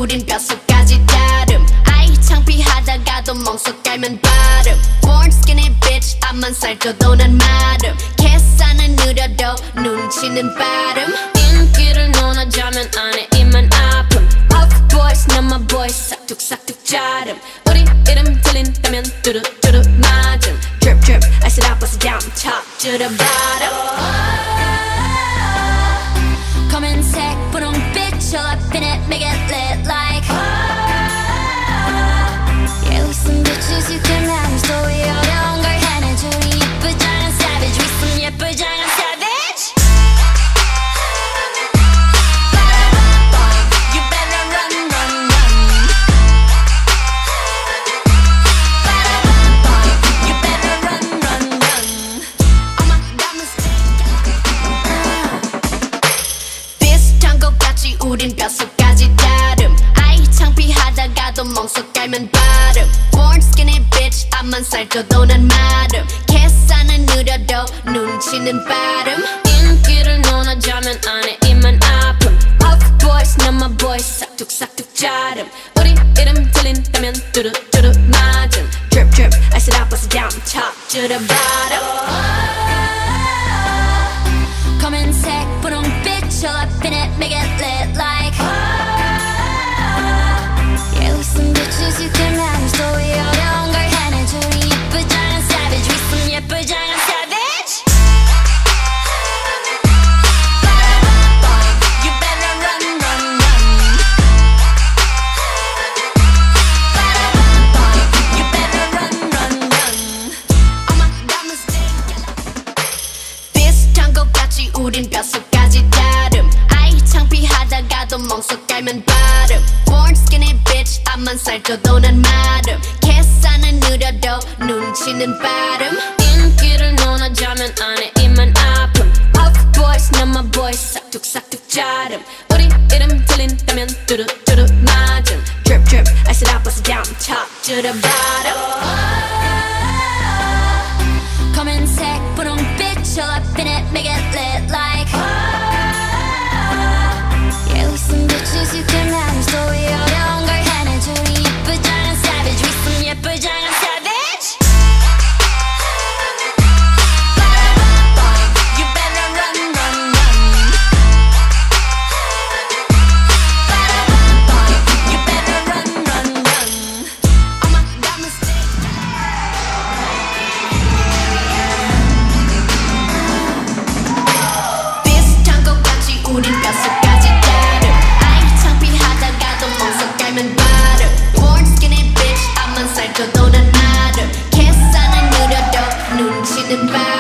우린 뼛속까지 다름. 아이 창피하다가도 멍석 깔면 바름. Born skinny bitch 앞만 살쪄도 난 마름. 계산은 느려도 눈치는 빠름. 인기를 논하자면 안에 입만 아픔. Puff boys 난 my boys 싹둑싹둑 자름. 우리 이름 들린다면 뚜루뚜루 맞음. Drip drip I said I bust it down top to the bottom. 검은색 분홍빛 all up in it make it lit like Yeah we some bitches you can have story 어려운 걸 해내줘 우리 예쁘장한 savage we some 예쁘장한 savage You better run run run You better run run run All my diamonds 비슷한 것 같지 우린 뼛속까지 다름. 아이 창피하다가도 멍석 깔면 바름. Born skinny bitch 앞만 살쪄도 난 마름. 계산은 느려도 눈치는 빠름. 인기를 논하자면 안에 입만 아픔. Puff boys 난 my boys 싹둑싹둑 자름. 우리 이름 들린다면 뚜루뚜루 맞음. Drip drip I said I bust it down top to the bottom. 검은색 분홍빛 all up in it make it lit like Yeah we some bitches you can have story 어려운 걸 해내줘 우리 예쁘장한 savage we some 예쁘장한 savage You better run run run You better run run run All my diamonds 비슷한 것 같지 우린 뼛속까지 다름. 아이 창피하다가도 멍석 깔면 바름. Born skinny bitch 앞만 살쪄도 난 마름. 계산은 느려도 눈치는 빠름. 인기를 논하자면 안에 입만 아픔. Puff boys 난 my boys 싹둑싹둑 자름. 우리 이름 들린다면 뚜루뚜루 맞음. Drip drip I said I bust it down top to the bottom. 검은색 분홍빛 all up in it make it lit like Yeah we some bitches you can have story 어려운 걸 해내줘 우리 예쁘장한 savage we some 예쁘장한 savage You better run run run You better run run run All my diamonds 비슷한 것 같지 우린 뼛속까지 다름. 아이 창피하다가도 멍석 깔면 바름. Born skinny bitch 앞만 살쪄도 난 마름. 계산은 느려도 눈치는 빠름.